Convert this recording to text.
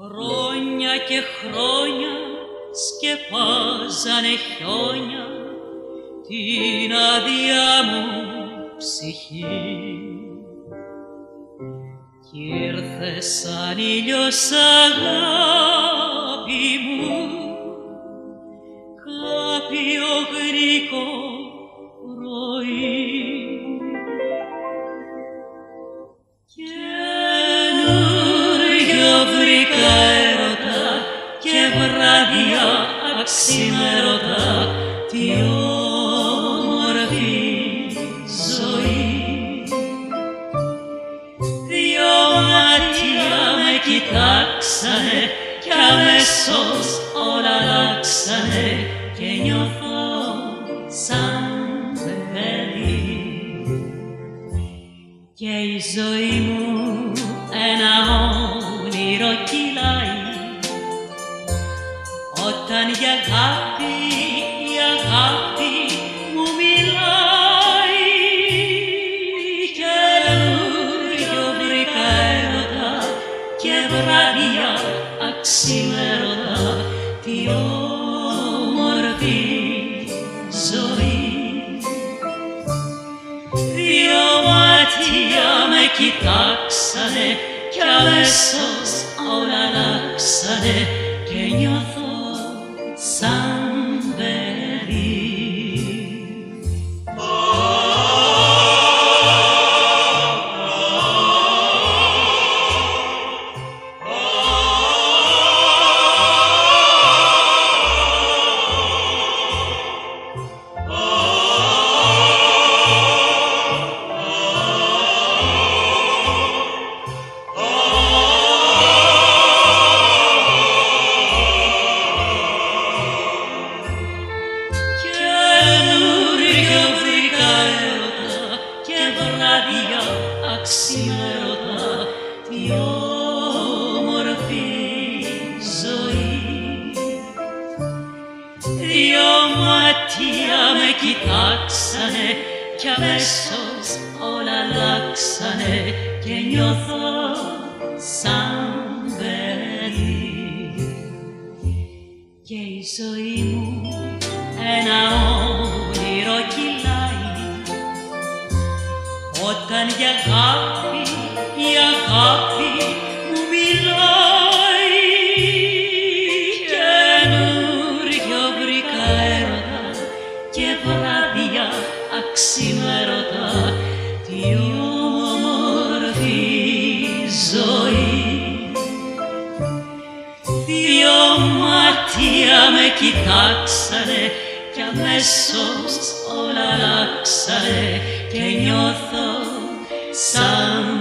Χρόνια και χρόνια σκεπάζανε χιόνια την άδεια μου ψυχή κι ήρθε σαν ήλιος αγάπη μου κάποιο γλυκό πρωί. Καινούριο βρήκα έρωτα και βράδια αξιμέρωτα, τι όμορφη ζωή. Δυο μάτια με κοιτάξανε κι αμέσως όλα αλλάξανε και νιώθω σαν παιδί. Και η ζωή μου ένα όνειρο κυλάει όταν η αγάπη μου μιλάει. Καινούριο βρήκα έρωτα και βράδια αξιμέρωτα, τι όμορφη ζωή. Δυο μάτια με κοιτάξανε κι αμέσως όλα αλλάξανε και νιώθω σαν παιδί. Αξιμέρωτα, τι όμορφη ζωή. Δυο μάτια με κοιτάξανε κι αμέσως όλα αλλάξανε και νιώθω σαν παιδί. Και η ζωή μου ένα όνειρο κυλάει όταν η αγάπη μου μιλάει. Καινούριο βρήκα έρωτα και βράδια αξιμέρωτα, τι όμορφη ζωή. Δυο μάτια με κοιτάξανε κι αμέσως όλα αλλάξανε και νιώθω σαν